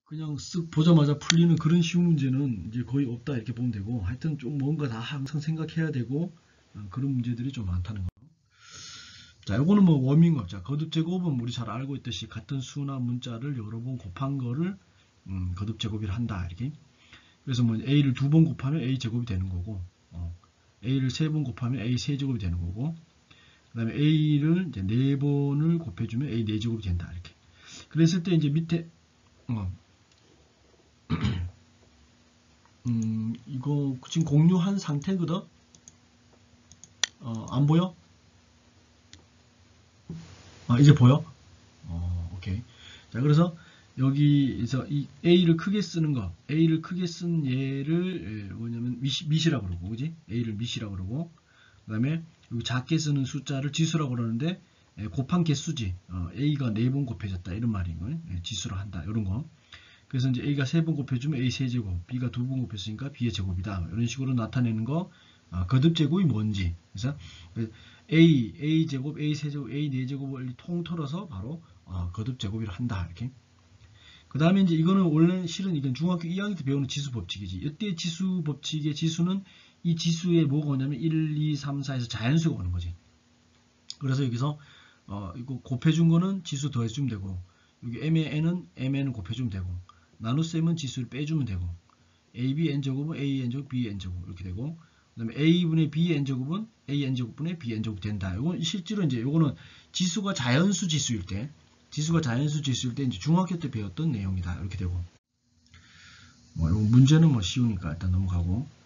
그냥 쓱 보자마자 풀리는 그런 쉬운 문제는 이제 거의 없다 이렇게 보면 되고, 하여튼 좀 뭔가 다 항상 생각해야 되고 그런 문제들이 좀 많다는 거. 자, 요거는 뭐 워밍업. 자, 거듭 제곱은 우리 잘 알고 있듯이 같은 수나 문자를 여러 번 곱한 거를 거듭 제곱을 한다 이렇게. 그래서 뭐 a를 2번 곱하면 a 제곱이 되는 거고, a를 3번 곱하면 a 세제곱이 되는 거고, 그 다음에 a를 이제 4번을 곱해주면 a 4제곱이 된다 이렇게. 그랬을 때 이제 밑에 이거 지금 공유한 상태거든. 안 보여? 이제 보여? 오케이. 자, 그래서 여기에서 이 a를 크게 쓰는 거, a를 크게 쓴 얘를 뭐냐면 밑이라고 그러고, 그지? a를 밑이라고 그러고, 그 다음에 여기 작게 쓰는 숫자를 지수라고 그러는데 곱한 개수지. a가 4번 곱해졌다 이런 말인 거예요. 지수로 한다 이런 거. 그래서 이제 a가 3번 곱해주면 a 세제곱, b가 2번 곱했으니까 b의 제곱이다. 이런 식으로 나타내는 거. 거듭 제곱이 뭔지. 그래서 a 제곱, a 세제곱, a 4제곱을 통틀어서 바로 거듭 제곱을 한다 이렇게. 그 다음에 이제 이거는 원래 실은 이건 중학교 2학년 때 배우는 지수 법칙이지. 이때 지수 법칙의 지수는 이 지수에 뭐가 오냐면 1, 2, 3, 4에서 자연수가 오는 거지. 그래서 여기서 이거 곱해준 거는 지수 더해주면 되고, 여기 m의 n은 곱해주면 되고, 나눗셈은 지수를 빼주면 되고, ab n제곱은 a n제곱, b n제곱 이렇게 되고, 그 다음에 a분의 b n제곱은 a n제곱분의 b n제곱 된다. 이건 실제로 이제 요거는 지수가 자연수 지수일 때, 이제 중학교 때 배웠던 내용이다. 이렇게 되고, 뭐, 요 문제는 뭐 쉬우니까 일단 넘어가고.